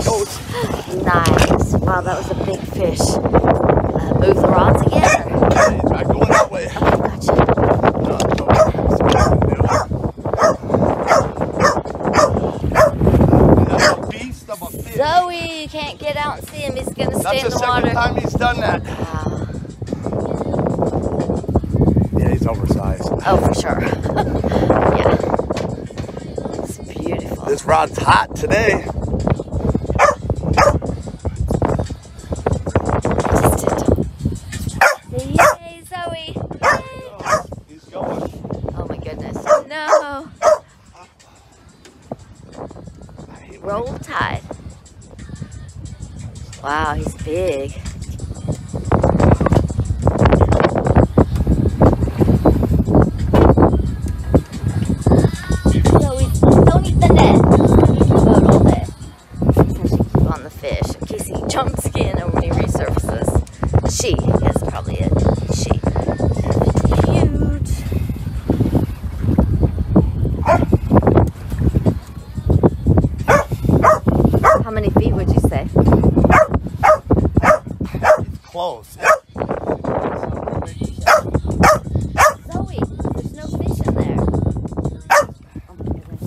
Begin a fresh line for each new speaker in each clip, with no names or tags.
goes.
Nice. Wow, that was a big fish. Move the rods again.
Okay, he's not going that way.
Okay, gotcha.
That's a beast of a fish.
Zoe, you can't get out and see him. He's going to stay in the water.
That's the second time he's done that.
Wow.
Yeah, he's oversized.
Oh, for sure. Yeah. It's beautiful.
This rod's hot today.
Yay, Zoe. Yay.
He's going.
Oh, my goodness. No. Roll Tide. Wow, he's big. Zoe, don't eat the net. Keep the boat all day. Keep on the fish in case he jumps in or when he resurfaces. She is probably a she. Huge. How many feet would you say?
He's close.
Zoe, there's no fish in there. Oh my goodness.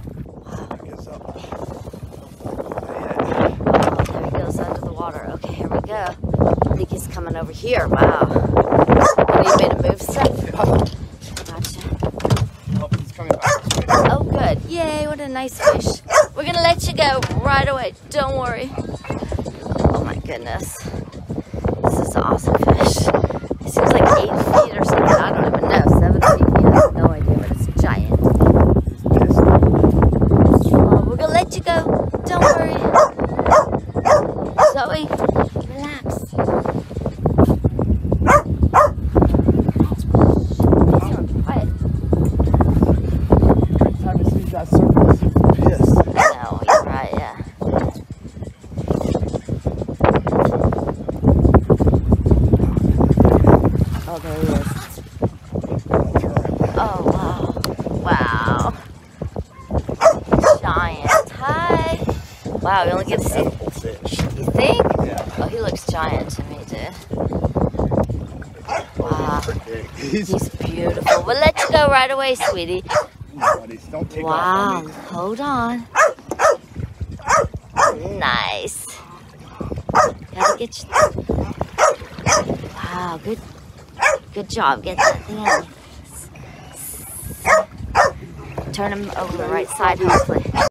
Oh, there he goes under the water. Okay, here we go. I think he's coming over here. Wow. And you made a move, Seth? Gotcha.
Oh, he's coming back.
Oh, good. Yay, what a nice fish. We're going to let you go right away. Don't worry. Oh, my goodness. This is an awesome fish. It seems like 8 feet or something. I don't even know. 7 feet. I have no idea, but it's giant. Oh, we're going to let you go. Don't worry. Zoe, relax. Quiet.
Every time he sees that surface, he's pissed.
I know, you're right, yeah. Oh, there he is. Oh, wow. Wow. Giant. Hi. Wow, we only get to see.
Fish.
You think?
Yeah.
Oh, he looks giant to me, dude. Wow. He's beautiful. We'll let you go right away, sweetie.
Buddies, don't take off
Wow.
on me.
Hold on. Nice. Gotta get you. Wow, good job getting that thing in. Turn him over the right side, hopefully.